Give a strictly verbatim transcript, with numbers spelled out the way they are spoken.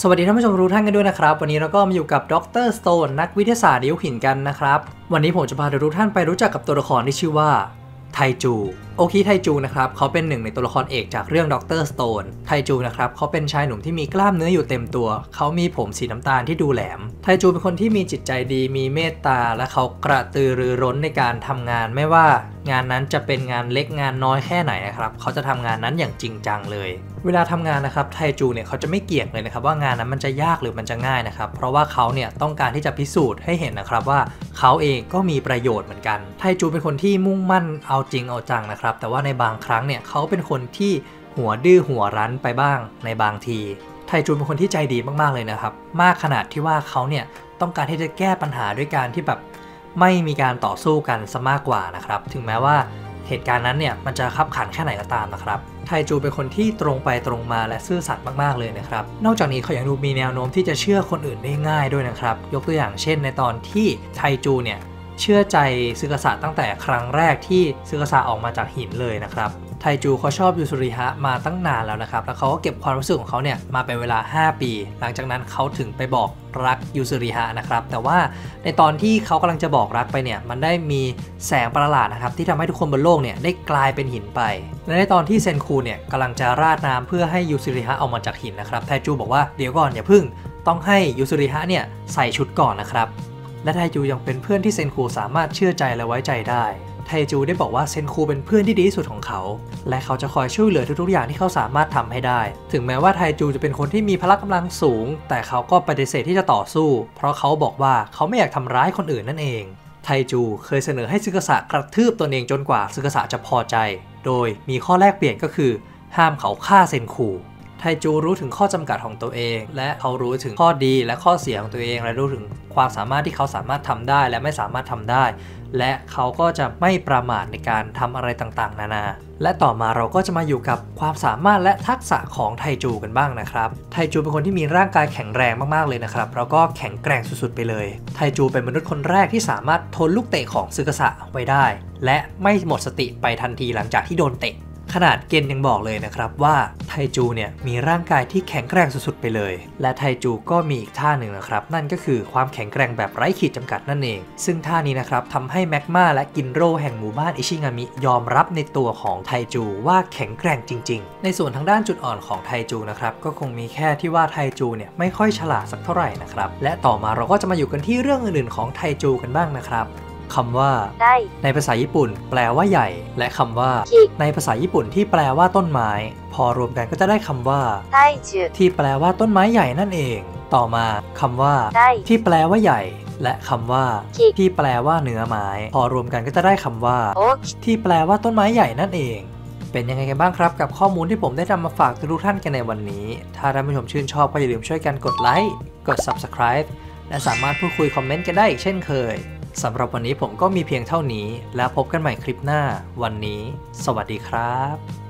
สวัสดีท่านผู้ชมทุกท่านกันด้วยนะครับวันนี้เราก็มาอยู่กับดรสโตนนักวิทยาศาสตร์ยุคหินกันนะครับวันนี้ผมจะพาทุกท่านไปรู้จักกับตัวละครที่ชื่อว่าไทจูโอคิไทจูนะครับเขาเป็นหนึ่งในตัวละครเอกจากเรื่องด็อกเตอร์สโตนไทจูนะครับเขาเป็นชายหนุ่มที่มีกล้ามเนื้ออยู่เต็มตัวเขามีผมสีน้ำตาลที่ดูแหลมไทจูเป็นคนที่มีจิตใจดีมีเมตตาและเขากระตือรือร้นในการทำงานไม่ว่างานนั้นจะเป็นงานเล็กงานน้อยแค่ไหนนะครับเขาจะทำงานนั้นอย่างจริงจังเลยเวลาทำงานนะครับไทจูเนี่ยเขาจะไม่เกี่ยงเลยนะครับว่างานนั้นมันจะยากหรือมันจะง่ายนะครับเพราะว่าเขาเนี่ยต้องการที่จะพิสูจน์ให้เห็นนะครับว่าเขาเองก็มีประโยชน์เหมือนกันไทจูเป็นคนที่มุ่งมั่นเอาจริงเอาจังนะครับแต่ว่าในบางครั้งเนี่ยเขาเป็นคนที่หัวดื้อหัวรั้นไปบ้างในบางทีไทจูเป็นคนที่ใจดีมากๆเลยนะครับมากขนาดที่ว่าเขาเนี่ยต้องการที่จะแก้ปัญหาด้วยการที่แบบไม่มีการต่อสู้กันซะมากกว่านะครับถึงแม้ว่าเหตุการณ์นั้นเนี่ยมันจะคับขันแค่ไหนก็ตามนะครับไทจูเป็นคนที่ตรงไปตรงมาและซื่อสัตย์มากๆเลยนะครับนอกจากนี้เขายังดูมีแนวโน้มที่จะเชื่อคนอื่นได้ง่ายด้วยนะครับยกตัวอย่างเช่นในตอนที่ไทจูเนี่ยเชื่อใจซึกษะตั้งแต่ครั้งแรกที่ซึกษะออกมาจากหินเลยนะครับไทจูเขาชอบยูซุริฮะมาตั้งนานแล้วนะครับแล้วเขาก็เก็บความรู้สึกของเขาเนี่ยมาเป็นเวลาห้าปีหลังจากนั้นเขาถึงไปบอกรักยูซุริฮะนะครับแต่ว่าในตอนที่เขากำลังจะบอกรักไปเนี่ยมันได้มีแสงประหลาดนะครับที่ทำให้ทุกคนบนโลกเนี่ยได้กลายเป็นหินไปและในตอนที่เซนคูเนี่ยกำลังจะราดน้ำเพื่อให้ยูซุริฮะออกมาจากหินนะครับไทจูบอกว่าเดี๋ยวก่อนอย่าพึ่งต้องให้ยูซุริฮะเนี่ยใส่ชุดก่อนนะครับและไทจูยังเป็นเพื่อนที่เซนคูสามารถเชื่อใจและไว้ใจได้ไทจูได้บอกว่าเซนคูเป็นเพื่อนที่ดีที่สุดของเขาและเขาจะคอยช่วยเหลือทุกๆอย่างที่เขาสามารถทำให้ได้ถึงแม้ว่าไทจูจะเป็นคนที่มีพละกำลังสูงแต่เขาก็ปฏิเสธที่จะต่อสู้เพราะเขาบอกว่าเขาไม่อยากทำร้ายคนอื่นนั่นเองไทจูเคยเสนอให้ซึกษะกระทืบตนเองจนกว่าซึกษะจะพอใจโดยมีข้อแลกเปลี่ยนก็คือห้ามเขาฆ่าเซนคูไทจูรู้ถึงข้อจำกัดของตัวเองและเขารู้ถึงข้อดีและข้อเสียของตัวเองและรู้ถึงความสามารถที่เขาสามารถทำได้และไม่สามารถทำได้และเขาก็จะไม่ประมาทในการทำอะไรต่างๆนานาและต่อมาเราก็จะมาอยู่กับความสามารถและทักษะของไทจูกันบ้างนะครับไทจูเป็นคนที่มีร่างกายแข็งแรงมากๆเลยนะครับแล้วก็แข็งแกร่งสุดๆไปเลยไทจูเป็นมนุษย์คนแรกที่สามารถทนลูกเตะของซึกษะไว้ได้และไม่หมดสติไปทันทีหลังจากที่โดนเตะขนาดเกนยังบอกเลยนะครับว่าไทจูเนี่ยมีร่างกายที่แข็งแกร่งสุดๆไปเลยและไทจูก็มีอีกท่าหนึ่งนะครับนั่นก็คือความแข็งแกร่งแบบไร้ขีดจำกัดนั่นเองซึ่งท่านี้นะครับทำให้แมกมาและกินโร่แห่งหมู่บ้านอิชิงามิยอมรับในตัวของไทจูว่าแข็งแกร่งจริงๆในส่วนทางด้านจุดอ่อนของไทจูนะครับก็คงมีแค่ที่ว่าไทจูเนี่ยไม่ค่อยฉลาดสักเท่าไหร่นะครับและต่อมาเราก็จะมาอยู่กันที่เรื่องอื่นๆของไทจูกันบ้างนะครับคำว่าในภาษาญี่ปุ่นแปลว่าใหญ่และคำว่าในภาษาญี่ปุ่นที่แปลว่าต้นไม้พอรวมกันก็จะได้คำว่าที่แปลว่าต้นไม้ใหญ่นั่นเองต่อมาคำว่าที่แปลว่าใหญ่และคำว่าที่แปลว่าเนื้อไม้พอรวมกันก็จะได้คำว่าที่แปลว่าต้นไม้ใหญ่นั่นเองเป็นยังไงกันบ้างครับกับข้อมูลที่ผมได้นำมาฝากทุกท่านกันในวันนี้ถ้าท่านผู้ชมชื่นชอบก็อย่าลืมช่วยกันกดไลค์กด ซับสไครบ์ และสามารถพูดคุยคอมเมนต์กันได้อีกเช่นเคยสำหรับวันนี้ผมก็มีเพียงเท่านี้แล้วพบกันใหม่คลิปหน้าวันนี้สวัสดีครับ